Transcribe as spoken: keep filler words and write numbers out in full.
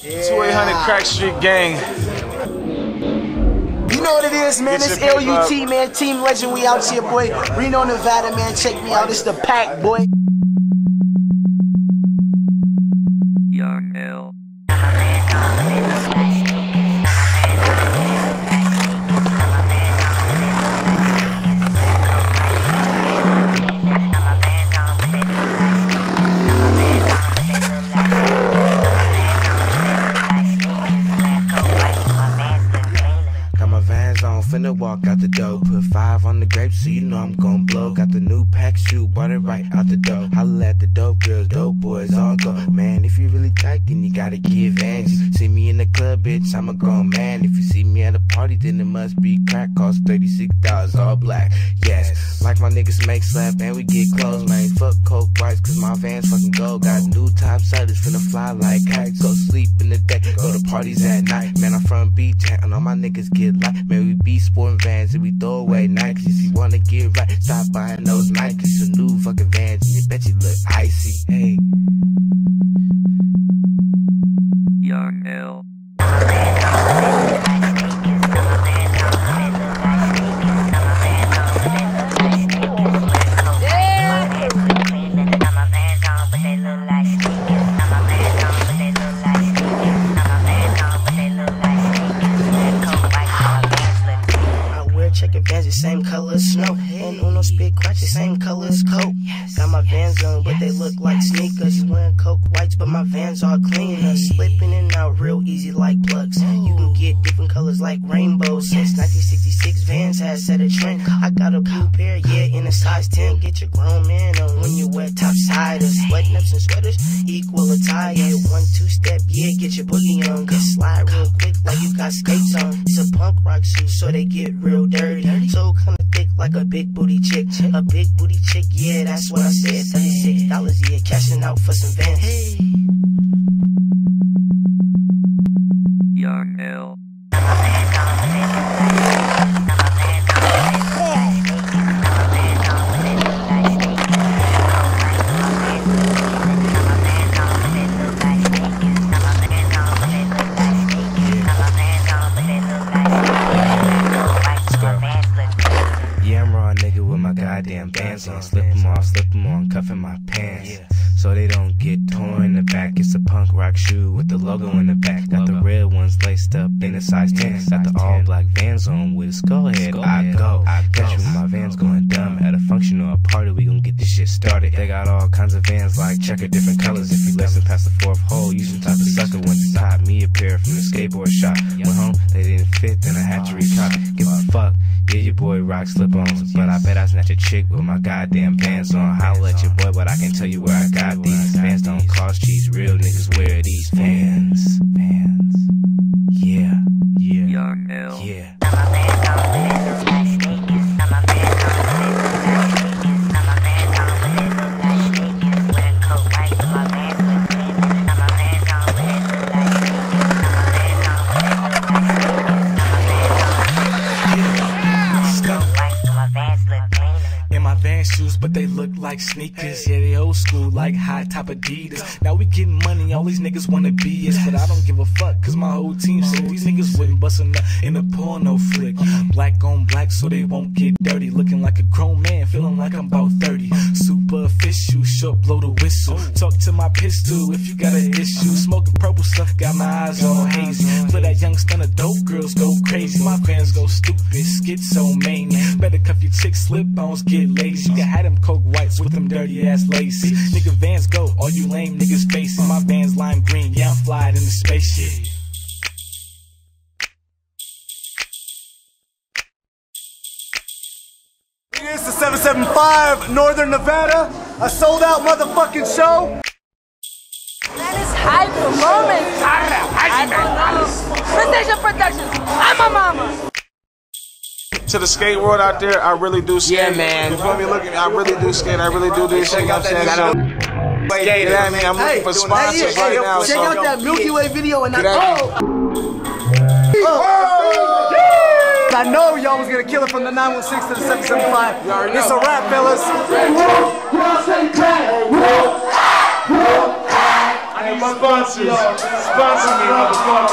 twenty-eight hundred Crack Street Gang. You know what it is, man. It's L U T, man. Team Legend, we out here, boy. Reno, Nevada, man. Check me out. It's the pack, boy. Your hell. Finna walk out the door, put five on the grapes, so you know I'm gon' blow. Got the new pack shoe, bought it right out the door. Holla at the dope girls, dope boys, all go. Man, if you really tight, then you gotta give hands. See me in the club, bitch, I'm a grown man. If you see me at a party, then it must be crack. Cost thirty-six dollars, all black. Yes, like my niggas make slap, and we get close, man. Fuck coke whites, cause my Vans fucking gold. Got new top sellers, finna fly like kites. Go sleep in the day, go to parties at night. Man, I'm from beach, and all my niggas get light. Man, we be sporting Vans and we throw away Nikes. If you wanna get right, stop buying those Nikes. Some new fucking Vans and you bet you look icy. Hey, your hell. Vans the same color as snow, and Uno spit cracks the same color as coke. Got my Vans on, but they look like sneakers. You wearing coke whites, but my Vans are cleaner. Slipping in and out real easy like plugs. You can get different colors like rainbows. Since nineteen sixty-six, Vans has set a trend. I got a blue pair, yeah, in a size ten. Get your grown man on when you wear topsiders. Sweat ups and sweaters equal attire. One two step, yeah, get your boogie on. Get slide real quick like you got skates on. It's a punk rock shoe, so they get real dirty. So kinda thick like a big booty chick. A big booty chick, yeah, that's what I said. thirty-six dollars, yeah, cashing out for some Vans. Hey. Your hell. Goddamn bands on, slip them off, slip them on, cuffing my pants, yeah. So they don't get torn in the back. It's a punk rock shoe with the logo in the back. Got the red ones laced up in a size ten. Got the all black Vans on with a skull head. I go, catch me with my Vans going dumb. At a function or a party, we gon' get this shit started. They got all kinds of Vans like checker different colors. If you listen past the fourth hole, you some type of sucker. Went to cop me a pair from the skateboard shop. Went home, they didn't fit, then I had to recop. Give a fuck, yeah, your boy rock slip-ons, but I bet I snatch a chick with my goddamn Vans on. Holla at your boy, but I can tell you where I got these. Vans don't cost cheese, real niggas wear these. Vans, Vans, yeah, yeah, your hell. Yeah. Shoes, but they look like sneakers. Yeah, they old school, like high top Adidas. Now we getting money, all these niggas wanna be us, but I don't give a fuck, cause my whole team said these niggas wouldn't bust a nut in a porno flick. Black on black, so they won't get dirty. Looking like a grown man, feeling like I'm about thirty. Super official, short blow the whistle. Talk to my pistol if you got an issue. Smoking purple stuff, got my eyes on hazy. Play that young stunner, dope girls go crazy. My fans go stupid, schizomania. Better cuff your chicks, slip-ons, get lazy. You can have them coke whites with them dirty ass laces. Nigga Vans go, all you lame niggas facing. My Vans lime green, yeah I'm flying in the spaceship. It's the seven seven five Northern Nevada, a sold out motherfucking show. That is hyper moment. Precision Productions, I'm a mama. To the skate world out there, I really do skate. Yeah, man. You feel me? Look at me, I really do skate. I really do this shit. You know what I'm saying? Skate, you know what I mean? I'm looking for sponsors hey, right hey, now. Check so. out that Milky Way video and I oh. Oh. I know y'all was gonna kill it from the nine one six to the seven seven five. It's a wrap, fellas. I need my sponsor. sponsors. Sponsor me, motherfucker.